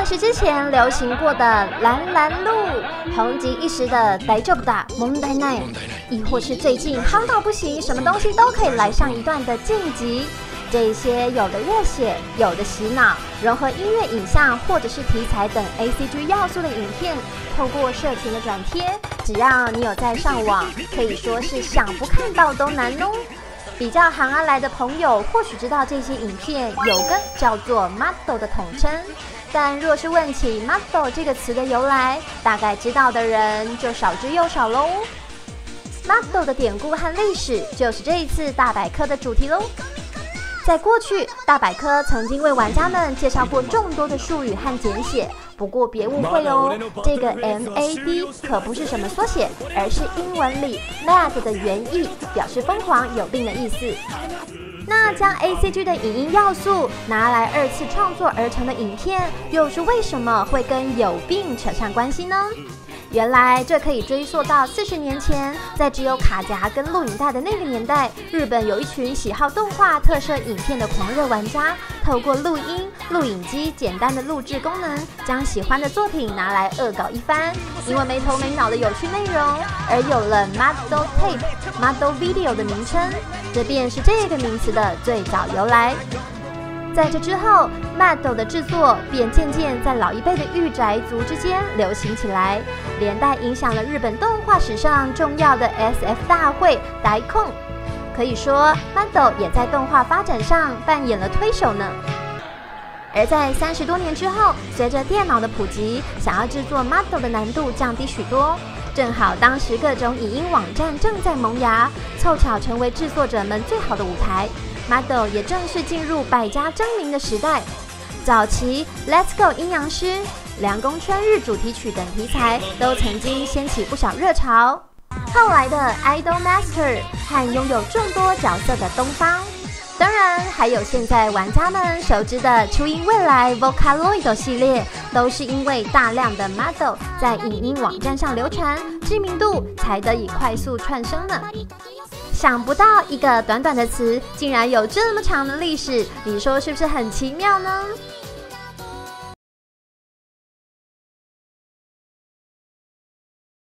是之前流行过的蓝蓝路，红极一时的大丈夫だ問題ない，亦或是最近夯到不行，什么东西都可以来上一段的晋级。这些有的热血，有的洗脑，融合音乐、影像或者是题材等 ACG 要素的影片，透过社群的转贴，只要你有在上网，可以说是想不看到都难哦。比较行阿来的朋友或许知道这些影片有个叫做 model 的统称，但若是问起 model 这个词的由来，大概知道的人就少之又少喽。model 的典故和历史就是这一次大百科的主题喽。在过去，大百科曾经为玩家们介绍过众多的术语和简写，不过别误会哦，这个 MAD 可不是什么缩写，而是英文里 mad 的原意，表示疯狂有病的意思。那将 ACG 的影音要素拿来二次创作而成的影片，又是为什么会跟有病扯上关系呢？原来这可以追溯到40年前，在只有卡夹跟录影带的那个年代，日本有一群喜好动画特摄影片的狂热玩家，透过录音、录影机简单的录制功能，将喜欢的作品拿来恶搞一番，因为没头没脑的有趣内容，而有了 model tape、model video 的名称，这便是这个名词的最早由来。在这之后 ，model 的制作便渐渐在老一辈的御宅族之间流行起来，连带影响了日本动画史上重要的 SF 大会大控。可以说 ，model 也在动画发展上扮演了推手呢。而在30多年之后，随着电脑的普及，想要制作 model 的难度降低许多。正好当时各种影音网站正在萌芽，凑巧成为制作者们最好的舞台。model 也正式进入百家争鸣的时代。早期 Let's Go 阴阳师、凉宫春日主题曲等题材都曾经掀起不少热潮。后来的 Idol Master 和拥有众多角色的东方，当然还有现在玩家们熟知的初音未来 Vocaloid 系列，都是因为大量的 model 在影音网站上流传，知名度才得以快速窜升呢。想不到一个短短的词竟然有这么长的历史，你说是不是很奇妙呢？